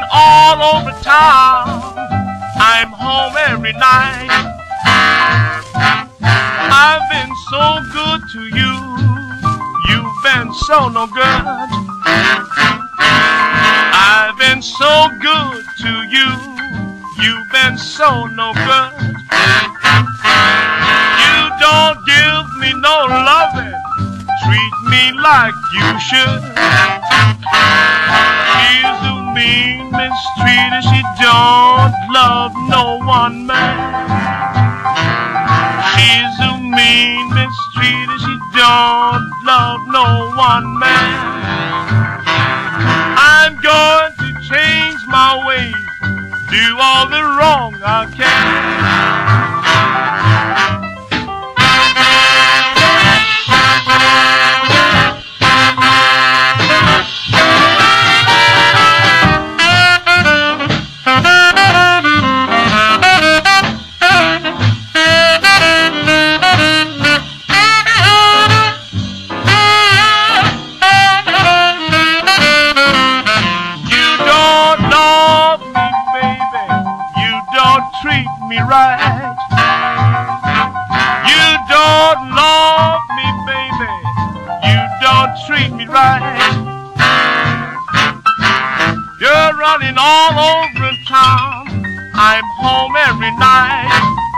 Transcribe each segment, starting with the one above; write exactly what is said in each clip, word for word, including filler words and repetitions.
all over town. I'm home every night. I've been so good to you. You've been so no good. I've been so good to you. You've been so no good. You don't give me no loving. Treat me like you should. She's a mean mistreated. She don't love no one man. She's a mean mistreated. She don't love no one man. I'm going to change my ways, do all the wrong I can. Right. You don't love me, baby. You don't treat me right. You're running all over town. I'm home every night.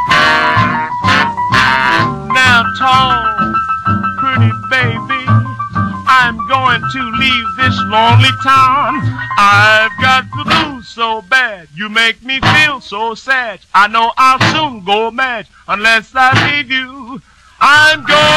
Now, tall, pretty baby, I'm going to leave this lonely town. I've got the blues so bad, you make me feel so sad. I know I'll soon go mad unless I leave you. I'm going